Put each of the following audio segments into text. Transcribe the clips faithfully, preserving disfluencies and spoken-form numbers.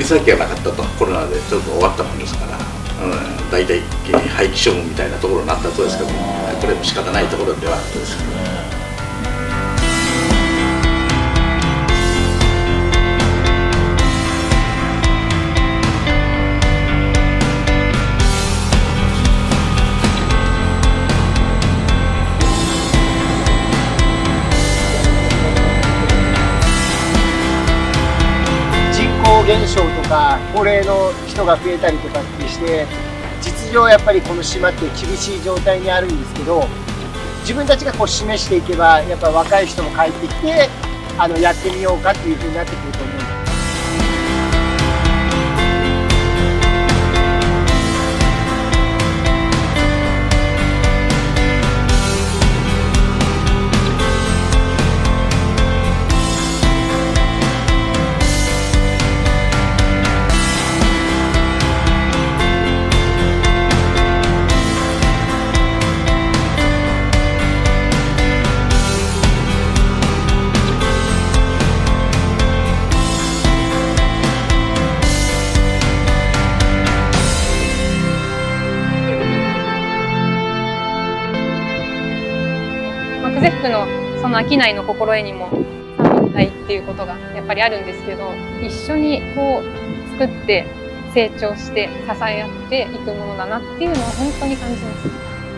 先がなかったと、コロナでちょっと終わったもんですから、うん、大体廃棄処分みたいなところになったそうですけど、これも仕方ないところではあったですけどね。 減少とか高齢の人が増えたりとかってして実情やっぱりこの島って厳しい状態にあるんですけど、自分たちがこう示していけばやっぱ若い人も帰ってきてあのやってみようかっていうふうになってくると思うんです。 久世福のその商いの心得にも三位一体っていうことがやっぱりあるんですけど、一緒にこう作って成長して支え合っていくものだなっていうのを本当に感じます。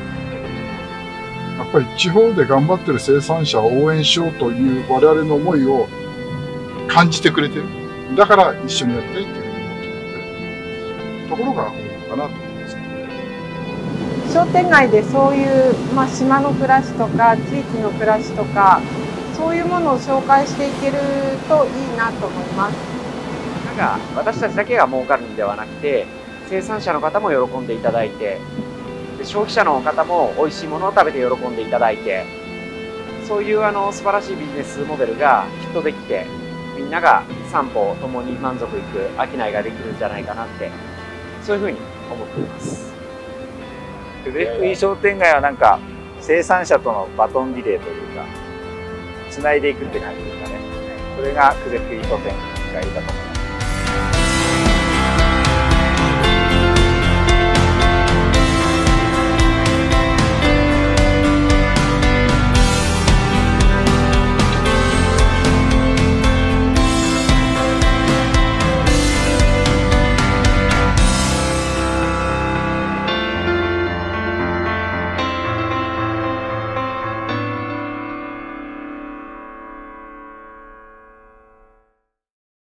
やっぱり地方で頑張ってる生産者を応援しようという我々の思いを感じてくれてる。だから一緒にやりたいっていうふうに思ってくれてるところが多いのかなと思います。 商店街でそういう、まあ、島の暮らしとか地域の暮らしとかそういうものを紹介していけるといいなと思います。 なんか私たちだけが儲かるんではなくて、生産者の方も喜んでいただいて、で消費者の方も美味しいものを食べて喜んでいただいて、そういうあの素晴らしいビジネスモデルがきっとできて、みんなが三方ともに満足いく商いができるんじゃないかなって、そういうふうに思っています。 久世福商店街はなんか生産者とのバトンリレーというか、つないでいくって感じですかね。それが久世福商店街だと思います。